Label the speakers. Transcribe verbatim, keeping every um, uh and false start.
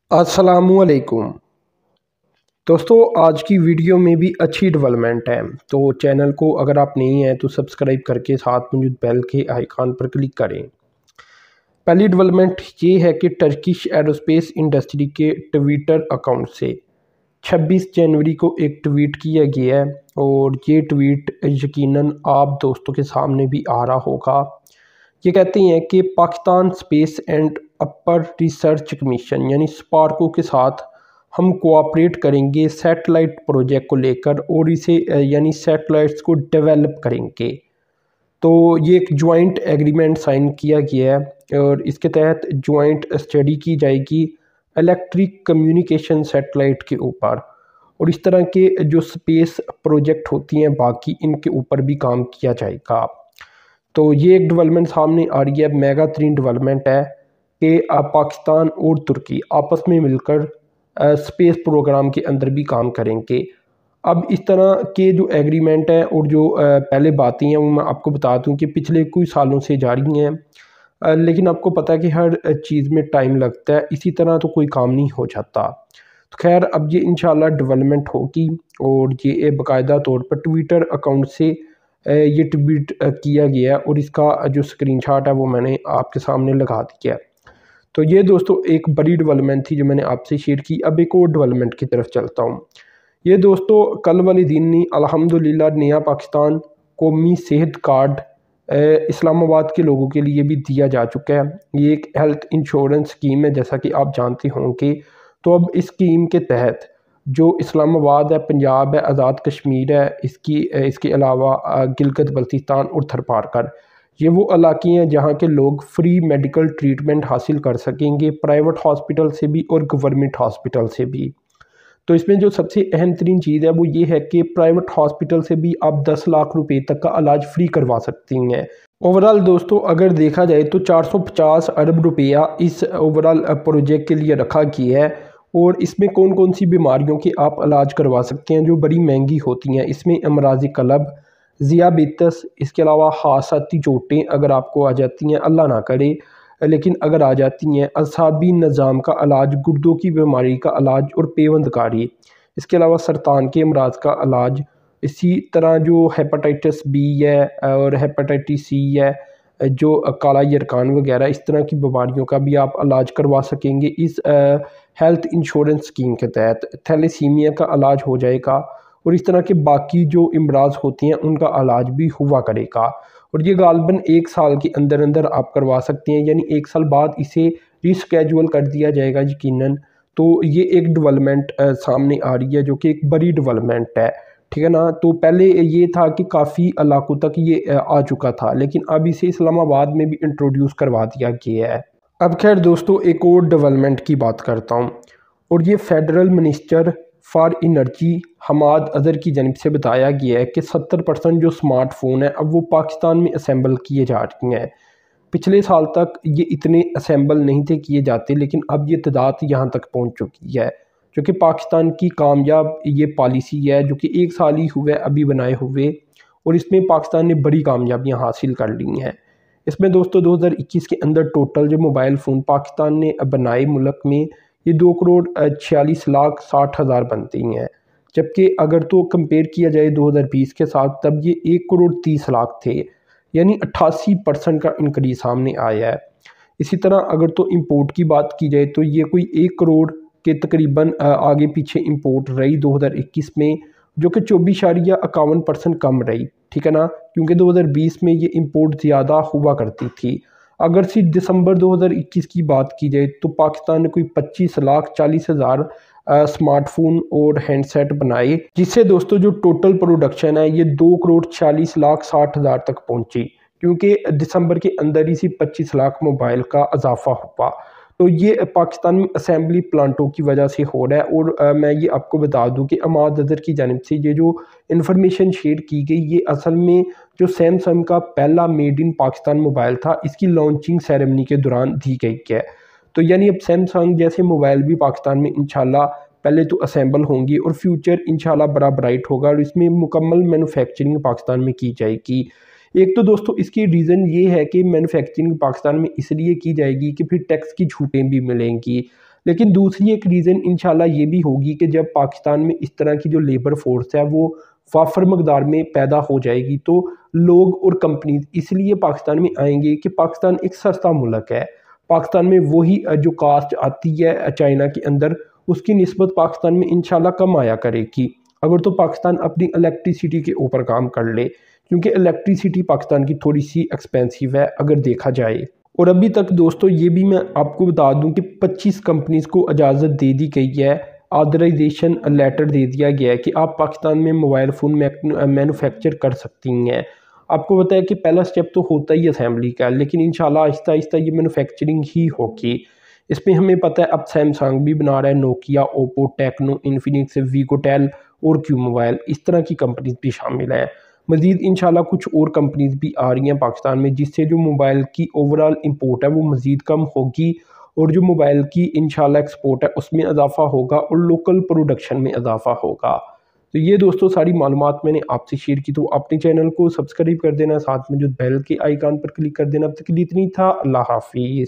Speaker 1: अस्सलामुअलैकुम दोस्तों, आज की वीडियो में भी अच्छी डेवलपमेंट है। तो चैनल को अगर आप नहीं हैं तो सब्सक्राइब करके साथ मौजूद बेल के आइकन पर क्लिक करें। पहली डेवलपमेंट ये है कि टर्किश एरोस्पेस इंडस्ट्री के ट्विटर अकाउंट से छब्बीस जनवरी को एक ट्वीट किया गया है और ये ट्वीट यकीनन आप दोस्तों के सामने भी आ रहा होगा। ये कहते हैं कि Pakistan space and upper research commission यानी स्पार्को के साथ हम कोऑपरेट करेंगे सैटेलाइट प्रोजेक्ट को लेकर और इसे यानी सैटेलाइट्स को डेवलप करेंगे। तो ये एक जॉइंट एग्रीमेंट साइन किया गया है और इसके तहत जॉइंट स्टडी की जाएगी इलेक्ट्रिक कम्युनिकेशन सैटेलाइट के ऊपर, और इस तरह के जो स्पेस प्रोजेक्ट होती हैं बाकी इनके ऊपर भी काम किया जाएगा। तो ये एक डेवलपमेंट सामने आ रही है, मेगा तीन डेवलपमेंट है कि पाकिस्तान और तुर्की आपस में मिलकर स्पेस प्रोग्राम के अंदर भी काम करेंगे। अब इस तरह के जो एग्रीमेंट है और जो पहले बातें हैं वो मैं आपको बता दूं कि पिछले कुछ सालों से जारी हैं, लेकिन आपको पता है कि हर चीज़ में टाइम लगता है, इसी तरह तो कोई काम नहीं हो जाता। तो खैर अब ये इंशाल्लाह डेवलपमेंट होगी और ये बाकायदा तौर पर ट्विटर अकाउंट से ये ट्वीट किया गया है और इसका जो स्क्रीनशॉट है वो मैंने आपके सामने लगा दिया है। तो ये दोस्तों एक बड़ी डेवलपमेंट थी जो मैंने आपसे शेयर की। अब एक और डेवलपमेंट की तरफ चलता हूँ। ये दोस्तों कल वाले दिन नहीं, अल्हम्दुलिल्लाह नया पाकिस्तान कौमी सेहत कार्ड इस्लामाबाद के लोगों के लिए भी दिया जा चुका है। ये एक हेल्थ इंश्योरेंस स्कीम है जैसा कि आप जानते होंगे। तो अब इस स्कीम के तहत जो इस्लामाबाद है, पंजाब है, आज़ाद कश्मीर है, इसकी इसके अलावा गिलगित बल्तिस्तान और थरपारकर, ये वो इलाके हैं जहाँ के लोग फ्री मेडिकल ट्रीटमेंट हासिल कर सकेंगे, प्राइवेट हॉस्पिटल से भी और गवर्नमेंट हॉस्पिटल से भी। तो इसमें जो सबसे अहम तरीन चीज़ है वो ये है कि प्राइवेट हॉस्पिटल से भी आप दस लाख रुपए तक का इलाज फ्री करवा सकती हैं। ओवरऑल दोस्तों अगर देखा जाए तो चार सौ पचास अरब रुपया इस ओवरऑल प्रोजेक्ट के लिए रखा गया है और इसमें कौन कौन सी बीमारियों के आप इलाज करवा सकते हैं जो बड़ी महंगी होती हैं। इसमें अमराज़ कलब, ज़ियाबितस, इसके अलावा हादसाती चोटें अगर आपको आ जाती हैं, अल्लाह ना करे लेकिन अगर आ जाती हैं, असाबी निज़ाम का इलाज, गुर्दों की बीमारी का इलाज और पेवंदकारी, इसके अलावा सरतान के अमराज का इलाज, इसी तरह जो हेपेटाइटिस बी है और हेपेटाइटिस सी है, जो काला यरकान वगैरह, इस तरह की बीमारियों का भी आप इलाज करवा सकेंगे इस हेल्थ इंश्योरेंस स्कीम के तहत। थैलेसीमिया का इलाज हो जाएगा और इस तरह के बाकी जो इमराज होती हैं उनका इलाज भी हुआ करेगा और ये गालबन एक साल के अंदर अंदर आप करवा सकते हैं, यानी एक साल बाद इसे रिस्केजुअल कर दिया जाएगा यकीनन। तो ये एक डेवलपमेंट सामने आ रही है जो कि एक बड़ी डेवलपमेंट है, ठीक है ना। तो पहले ये था कि काफ़ी इलाकों तक ये आ चुका था लेकिन अब इसे इस्लामाबाद में भी इंट्रोड्यूस करवा दिया गया है। अब खैर दोस्तों एक और डेवलपमेंट की बात करता हूँ और ये federal minister for energy Hammad Azhar की जानिब से बताया गया है कि सत्तर परसेंट जो स्मार्टफोन है अब वो पाकिस्तान में असेंबल किए जा रहे हैं। पिछले साल तक ये इतने असेंबल नहीं थे किए जाते लेकिन अब ये तादाद यहाँ तक पहुँच चुकी है, जो कि पाकिस्तान की कामयाब ये पॉलिसी है जो कि एक साल ही हुए अभी बनाए हुए और इसमें पाकिस्तान ने बड़ी कामयाबियाँ हासिल कर ली हैं। इसमें दोस्तों दो हज़ार इक्कीस के अंदर टोटल जो मोबाइल फ़ोन पाकिस्तान ने बनाए मुल्क में ये दो करोड़ छियालीस लाख साठ हज़ार बनती हैं, जबकि अगर तो कंपेयर किया जाए दो हज़ार बीस के साथ तब ये एक करोड़ तीस लाख थे, यानी अट्ठासी परसेंट का इंक्रीज सामने आया है। इसी तरह अगर तो इंपोर्ट की बात की जाए तो ये कोई एक करोड़ के तकरीबन आगे पीछे इंपोर्ट रही दो हज़ार इक्कीस में, जो कि चौबीस इशारिया इक्यावन परसेंट कम रही, ठीक है ना, क्योंकि दो हज़ार बीस में ये इंपोर्ट ज़्यादा हुआ करती थी। अगर सिर्फ दिसंबर दो हज़ार इक्कीस की बात की जाए तो पाकिस्तान ने कोई पच्चीस लाख चालीस हज़ार स्मार्टफोन और हैंडसेट बनाए, जिससे दोस्तों जो टोटल प्रोडक्शन है ये दो करोड़ छियालीस लाख साठ हज़ार तक पहुंची, क्योंकि दिसंबर के अंदर ही सिर्फ पच्चीस लाख मोबाइल का इजाफा हुआ। तो ये पाकिस्तान में असेंबली प्लांटों की वजह से हो रहा है। और आ, मैं ये आपको बता दूं कि हमाद अज़हर की जानिब से ये जो इन्फॉर्मेशन शेयर की गई ये असल में जो सैमसंग का पहला मेड इन पाकिस्तान मोबाइल था इसकी लॉन्चिंग सेरेमनी के दौरान दी गई है। तो यानी अब सैमसंग जैसे मोबाइल भी पाकिस्तान में इंशाल्लाह पहले तो असेंबल होंगी और फ्यूचर इंशाल्लाह बड़ा ब्राइट होगा और इसमें मुकम्मल मैन्युफैक्चरिंग पाकिस्तान में की जाएगी। एक तो दोस्तों इसकी रीज़न ये है कि मैन्युफैक्चरिंग पाकिस्तान में इसलिए की जाएगी कि फिर टैक्स की छूटें भी मिलेंगी। لیکن دوسری ایک ریزن انشاءاللہ یہ بھی ہوگی کہ جب پاکستان میں اس طرح کی جو لیبر فورس ہے وہ وافر مقدار میں پیدا ہو جائے گی تو لوگ اور کمپنیز اس لیے پاکستان میں آئیں گے کہ پاکستان ایک سستا ملک ہے. پاکستان میں وہی جو کاسٹ آتی ہے چائنا کے اندر اس کی نسبت پاکستان میں انشاءاللہ کم آیا کرے گی اگر تو پاکستان اپنی الیکٹریسٹی کے اوپر کام کر لے، کیونکہ الیکٹریسٹی پاکستان کی تھوڑی سی ایکسپینسیو ہے اگر دیکھا جائے. اور ابھی تک دوستو یہ بھی میں آپ کو بتا دوں کہ پچیس کمپنیز کو اجازت دے دی گئی ہے، آدھرائزیشن لیٹر دے دیا گیا ہے کہ آپ پاکستان میں موبائل فون مینوفیکچر کر سکتی ہیں. آپ کو پتہ ہے کہ پہلا سٹیپ تو ہوتا ہی اسمبلی کا، لیکن انشاءاللہ آہستہ آہستہ یہ مینوفیکچرنگ ہی ہوگی. اس پہ ہمیں پتہ ہے اب سیمسنگ بھی بنا رہا ہے، Nokia, Oppo, Tecno, Infinix, VGOTEL اور کیو موبائل، اس طرح کی کمپنیز بھی شامل ہیں. مزید انشاءاللہ کچھ اور کمپنیز بھی آ رہی ہیں پاکستان میں جس سے جو موبائل کی اوورال امپورٹ ہے وہ مزید کم ہوگی اور جو موبائل کی انشاءاللہ ایکسپورٹ ہے اس میں اضافہ ہوگا اور لوکل پروڈکشن میں اضافہ ہوگا. تو یہ دوستو ساری معلومات میں نے آپ سے شیئر کی، تو اپنے چینل کو سبسکرائب کر دینا، ساتھ میں جو بیل کے آئیکن پر کلک کر دینا. اب تک کے لیے اتنی تھا. اللہ حافظ.